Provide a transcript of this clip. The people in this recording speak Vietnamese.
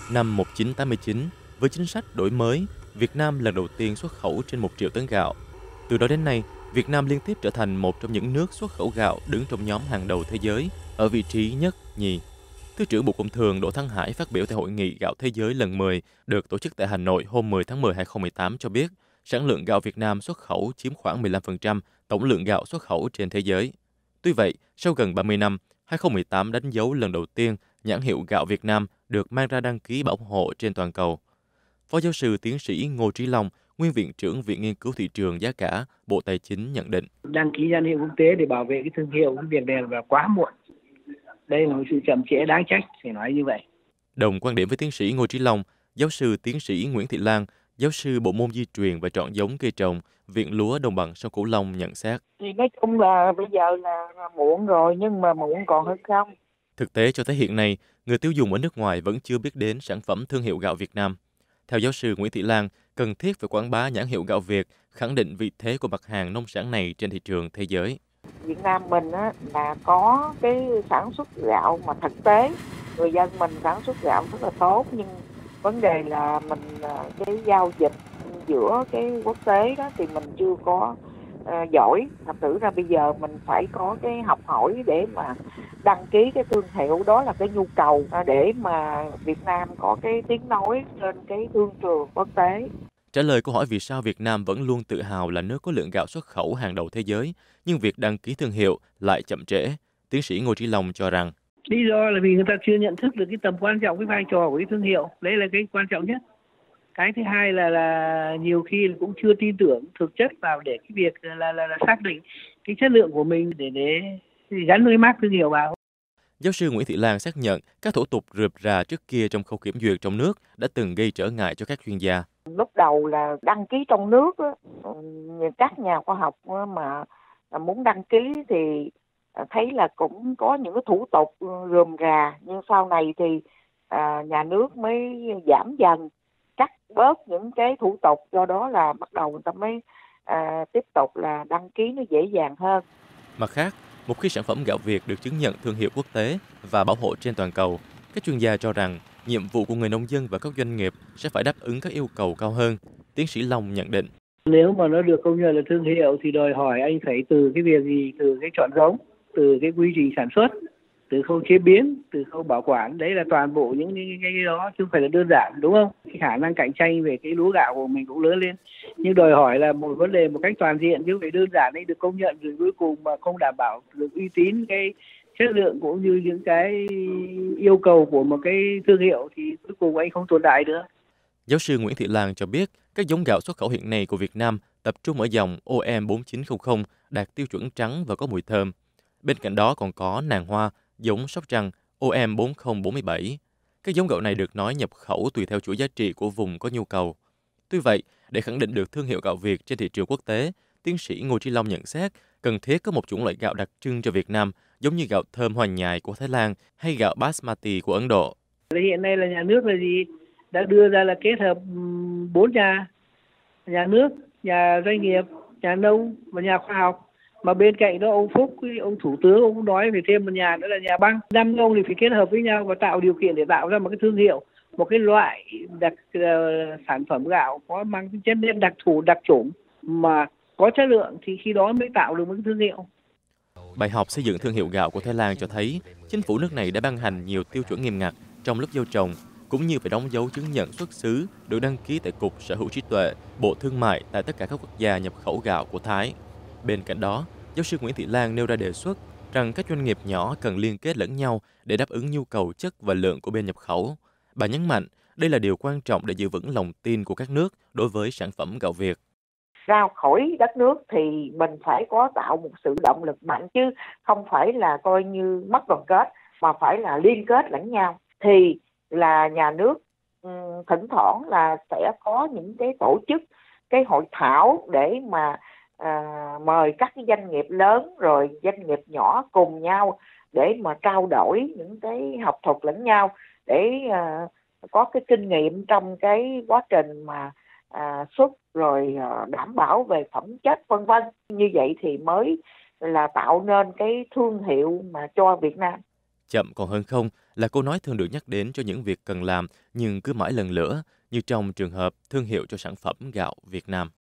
Năm 1989, với chính sách đổi mới, Việt Nam lần đầu tiên xuất khẩu trên 1 triệu tấn gạo. Từ đó đến nay, Việt Nam liên tiếp trở thành một trong những nước xuất khẩu gạo đứng trong nhóm hàng đầu thế giới, ở vị trí nhất, nhì. Thứ trưởng Bộ Công Thương Đỗ Thắng Hải phát biểu tại Hội nghị Gạo Thế giới lần 10 được tổ chức tại Hà Nội hôm 10 tháng 10 2018 cho biết, sản lượng gạo Việt Nam xuất khẩu chiếm khoảng 15% tổng lượng gạo xuất khẩu trên thế giới. Tuy vậy, sau gần 30 năm, 2018 đánh dấu lần đầu tiên nhãn hiệu gạo Việt Nam được mang ra đăng ký bảo hộ trên toàn cầu. Phó giáo sư tiến sĩ Ngô Trí Long, nguyên viện trưởng Viện Nghiên cứu Thị trường Giá cả, Bộ Tài chính nhận định. Đăng ký nhãn hiệu quốc tế để bảo vệ cái thương hiệu, cái việc này là quá muộn. Đây là một sự chậm trễ đáng trách, phải nói như vậy. Đồng quan điểm với tiến sĩ Ngô Trí Long, giáo sư tiến sĩ Nguyễn Thị Lan, giáo sư bộ môn di truyền và chọn giống cây trồng, Viện Lúa Đồng bằng sông Cửu Long nhận xét. Thì nói chung là bây giờ là muộn rồi, nhưng mà muộn còn hơn không. Thực tế cho thấy hiện nay, người tiêu dùng ở nước ngoài vẫn chưa biết đến sản phẩm thương hiệu gạo Việt Nam. Theo giáo sư Nguyễn Thị Lan, cần thiết phải quảng bá nhãn hiệu gạo Việt, khẳng định vị thế của mặt hàng nông sản này trên thị trường thế giới. Việt Nam mình á, là có cái sản xuất gạo mà thực tế người dân mình sản xuất gạo rất là tốt, nhưng vấn đề là mình cái giao dịch giữa cái quốc tế đó thì mình chưa có giỏi. Thật sự ra bây giờ mình phải có cái học hỏi để mà đăng ký cái thương hiệu, đó là cái nhu cầu để mà Việt Nam có cái tiếng nói trên cái thương trường quốc tế. Trả lời câu hỏi vì sao Việt Nam vẫn luôn tự hào là nước có lượng gạo xuất khẩu hàng đầu thế giới, nhưng việc đăng ký thương hiệu lại chậm trễ, tiến sĩ Ngô Trí Long cho rằng lý do là vì người ta chưa nhận thức được cái tầm quan trọng, cái vai trò của cái thương hiệu. Đấy là cái quan trọng nhất. Cái thứ hai là nhiều khi cũng chưa tin tưởng thực chất vào để cái việc là xác định cái chất lượng của mình để gắn với mác thương hiệu vào. Giáo sư Nguyễn Thị Lan xác nhận các thủ tục rườm rà trước kia trong khâu kiểm duyệt trong nước đã từng gây trở ngại cho các chuyên gia. Lúc đầu là đăng ký trong nước á, các nhà khoa học mà muốn đăng ký thì thấy là cũng có những cái thủ tục rườm rà, nhưng sau này thì nhà nước mới giảm dần, cắt bớt những cái thủ tục, do đó là bắt đầu người ta mới tiếp tục là đăng ký nó dễ dàng hơn. Mặt khác, một khi sản phẩm gạo Việt được chứng nhận thương hiệu quốc tế và bảo hộ trên toàn cầu, các chuyên gia cho rằng nhiệm vụ của người nông dân và các doanh nghiệp sẽ phải đáp ứng các yêu cầu cao hơn. Tiến sĩ Long nhận định. Nếu mà nó được công nhận là thương hiệu thì đòi hỏi anh phải từ cái việc gì, từ cái chọn giống, từ cái quy trình sản xuất, từ khâu chế biến, từ khâu bảo quản. Đấy là toàn bộ những cái đó, chứ không phải là đơn giản, đúng không? Cái khả năng cạnh tranh về cái lúa gạo của mình cũng lớn lên, nhưng đòi hỏi là một vấn đề một cách toàn diện, chứ không phải đơn giản đấy được công nhận rồi cuối cùng mà không đảm bảo được uy tín, cái chất lượng cũng như những cái yêu cầu của một cái thương hiệu thì cuối cùng anh không tồn tại nữa. Giáo sư Nguyễn Thị Lan cho biết các giống gạo xuất khẩu hiện nay của Việt Nam tập trung ở dòng OM4900 đạt tiêu chuẩn trắng và có mùi thơm. Bên cạnh đó còn có nàng hoa, giống Sóc Trăng OM4047. Các giống gạo này được nói nhập khẩu tùy theo chuỗi giá trị của vùng có nhu cầu. Tuy vậy, để khẳng định được thương hiệu gạo Việt trên thị trường quốc tế, tiến sĩ Ngô Trí Long nhận xét cần thiết có một chủng loại gạo đặc trưng cho Việt Nam, giống như gạo thơm Hoàng Nhài của Thái Lan hay gạo Basmati của Ấn Độ. Hiện nay là nhà nước là gì? Đã đưa ra là kết hợp 4 nhà nước, nhà doanh nghiệp, nhà nông và nhà khoa học. Mà bên cạnh đó ông Phúc, ông Thủ tướng, ông cũng nói về thêm một nhà nữa là nhà băng. 5 ông thì phải kết hợp với nhau và tạo điều kiện để tạo ra một cái thương hiệu, một cái loại sản phẩm gạo có mang tính chất đặc thù, đặc chủng mà có chất lượng thì khi đó mới tạo được một cái thương hiệu. Bài học xây dựng thương hiệu gạo của Thái Lan cho thấy chính phủ nước này đã ban hành nhiều tiêu chuẩn nghiêm ngặt trong lúc gieo trồng, cũng như phải đóng dấu chứng nhận xuất xứ được đăng ký tại Cục Sở hữu trí tuệ, Bộ Thương mại tại tất cả các quốc gia nhập khẩu gạo của Thái. Bên cạnh đó, giáo sư Nguyễn Thị Lan nêu ra đề xuất rằng các doanh nghiệp nhỏ cần liên kết lẫn nhau để đáp ứng nhu cầu chất và lượng của bên nhập khẩu. Bà nhấn mạnh đây là điều quan trọng để giữ vững lòng tin của các nước đối với sản phẩm gạo Việt. Ra khỏi đất nước thì mình phải có tạo một sự động lực mạnh, chứ không phải là coi như mất đoàn kết, mà phải là liên kết lẫn nhau. Thì là nhà nước thỉnh thoảng là sẽ có những cái tổ chức, cái hội thảo để mà mời các cái doanh nghiệp lớn rồi doanh nghiệp nhỏ cùng nhau để mà trao đổi những cái học thuật lẫn nhau, để có cái kinh nghiệm trong cái quá trình mà xuất rồi đảm bảo về phẩm chất vân vân. Như vậy thì mới là tạo nên cái thương hiệu mà cho Việt Nam. Chậm còn hơn không là câu nói thường được nhắc đến cho những việc cần làm nhưng cứ mãi lần lữa, như trong trường hợp thương hiệu cho sản phẩm gạo Việt Nam.